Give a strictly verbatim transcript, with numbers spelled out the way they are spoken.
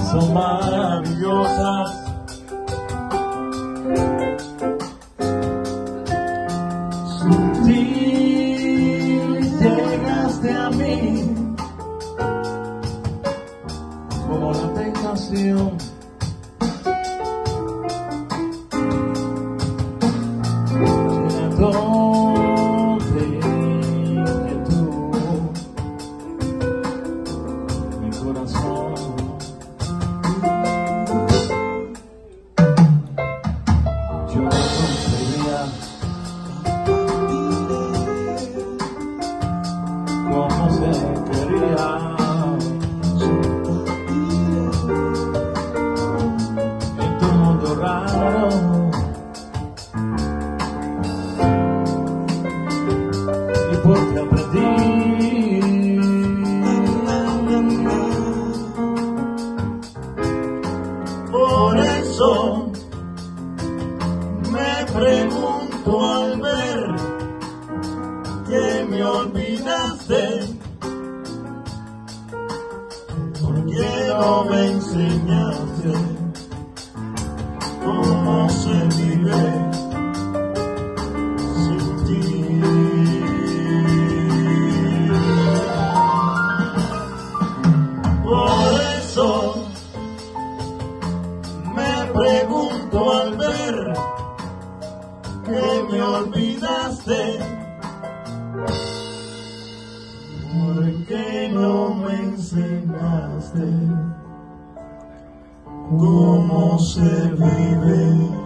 son maravillosas. Sutil llegaste a mí como la tentación. Llenando de inquietud mi corazón. Yo no concebía cómo se quería en tu mundo raro. Y porque aprendí por eso me pregunto al ver que me olvidaste, ¿por qué no me enseñaste cómo se vive sin ti? Por eso me pregunto al ver que me olvidaste, ¿por qué no me enseñaste cómo se vive